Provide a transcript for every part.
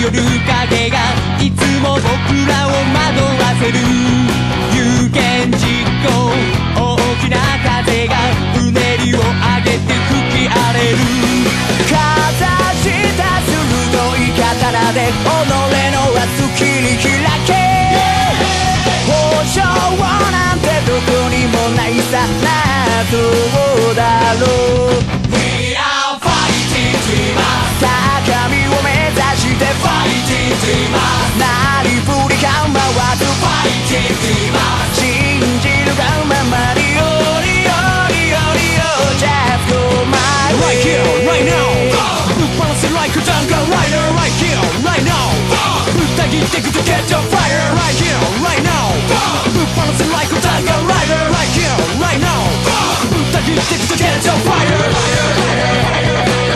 夜影がいつも僕らを惑わせる。有言実行、大きな風がうねりを上げて吹き荒れる。かざした鋭い刀で己の明日切り開け。保証なんてどこにもないさ。そうだろう。 We are fighting dreamers。 高みを目指して fighting dreamers。 なりふり構わず fighting dreamers。 信じるがままによりよりよりよ Just go my way Right here, right now。 ぶっ放せ like a jungle rider right here, right now。 ぶった切ってくと catch on fire right here, right now。 ぶっ放せ like a jungle rider right here, right now。 ぶった切ってくと catch on fire。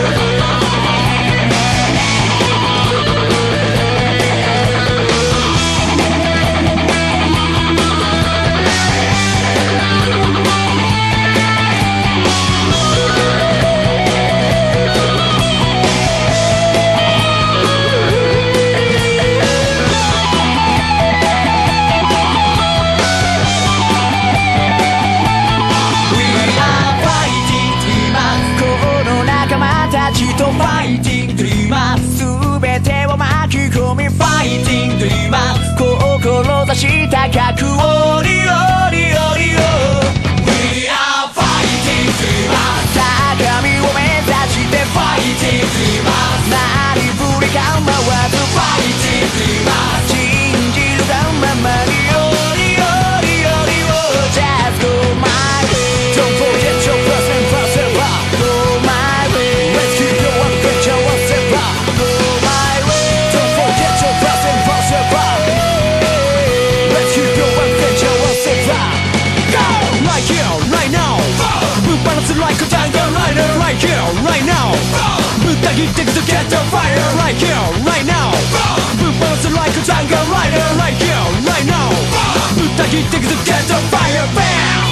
ファイティングドリーマー、全てを巻き込みファイティングドリーマー、志高くおりおりおりお We are fighting dreamers。 高みを目指してファイティングドリーマー、なりふり構わずファイティングドリーマー、信じるがままにおりおりおりお Just go my way。 Don't forget your first and first ever。 Go my way。 Let's keep your adventure one step up。 Go my way。 Don't forget your first and first ever。 Let's keep your adventure one step up。 Go Right here, right now。 ぶっ放せ like a jungle rider right here, right now。 ぶった切ってくと catch on fire right here, right now。 ぶっ放せ like a jungle rider right here, right now。 ぶった切ってくと catch on fire bam。